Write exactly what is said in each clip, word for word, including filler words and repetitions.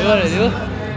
屌嚟屌！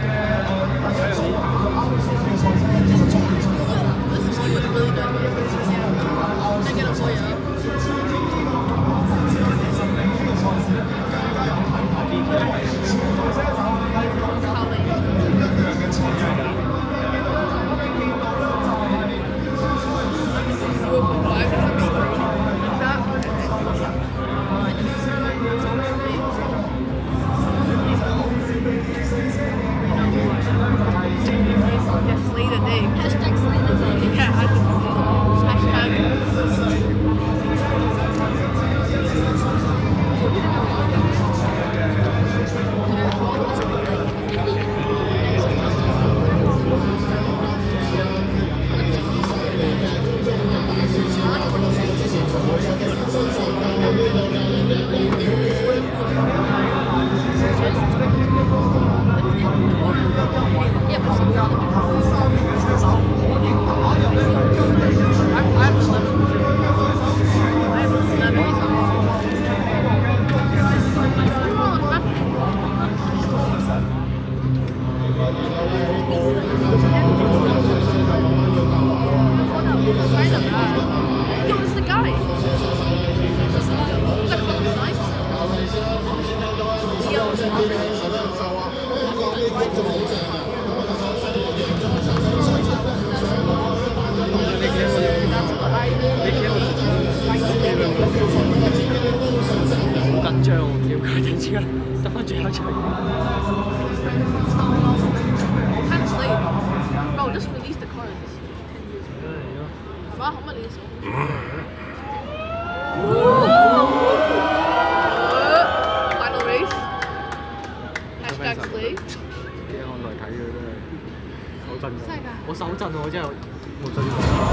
我手震我真係冇震過。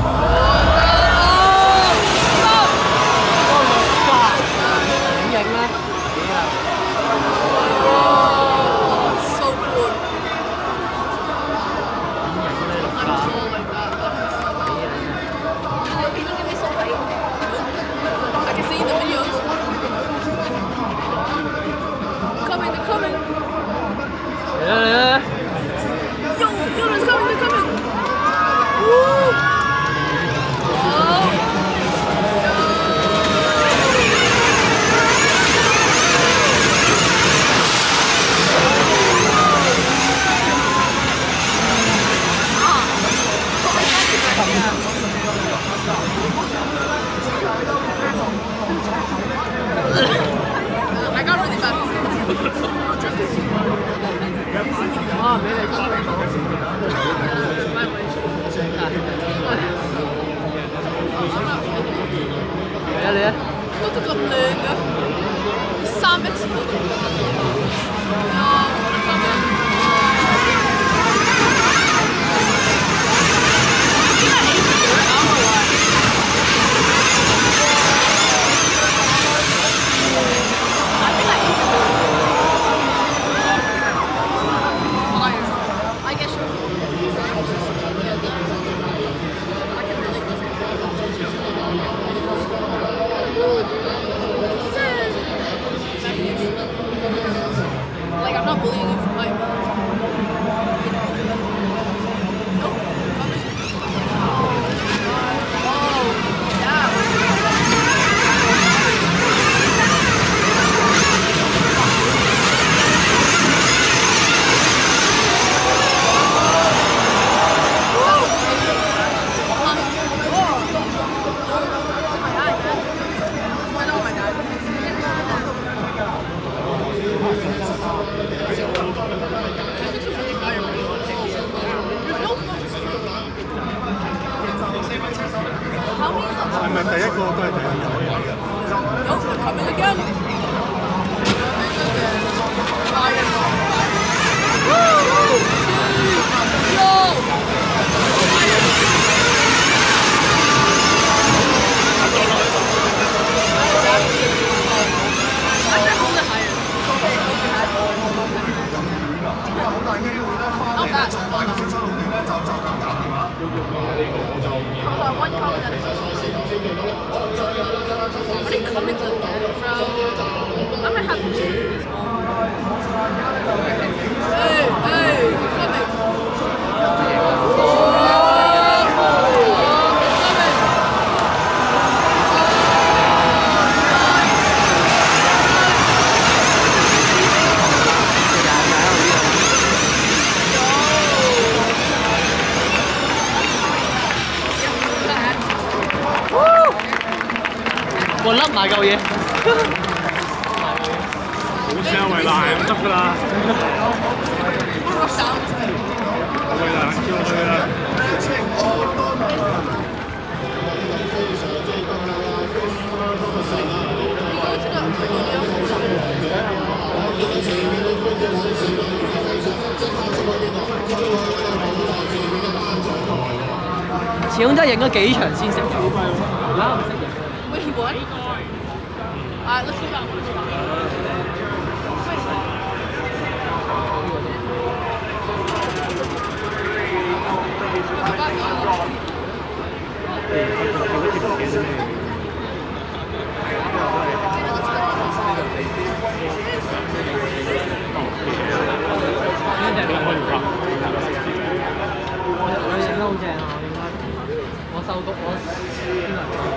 點影咧？點啊？哇 ！So cool！ 點影咧？六架。Can you give me some light? I can see the videos. Coming, they're coming. 嚟啦嚟啦！ Yo, yo, they're coming, they're coming. Woo! Oh. I got really bad. Ah,俾你講你講。嚟啊嚟啊！嗰度咁靚嘅，三 X 嗰度。啊！點解 A P 會啱啊？I think like A P fire. I guess you. I can relate this. Like I'm not bullying you for my. Nope. Oh, yeah. 係咪第一個都係第一個 ？Nope, they're coming again. Woo! Yo! What are you coming to, bro? I'm gonna have to do this one. Hey! 我笠埋嚿嘢。 好聲為難咁得㗎啦。為難叫佢啦。 始終真係影咗幾場先識㗎。啊，唔識影。 Wait, what? Uh, let's do that one. 佢影得好正啊！應該我收谷我邊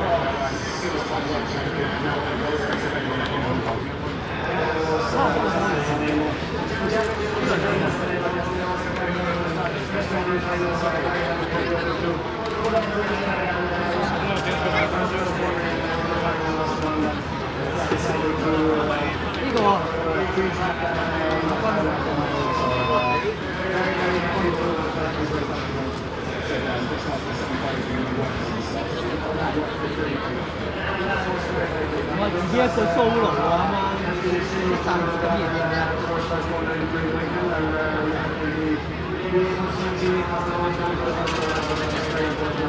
呢個。我自己一個 solo 啊，啱啱散緊嘢。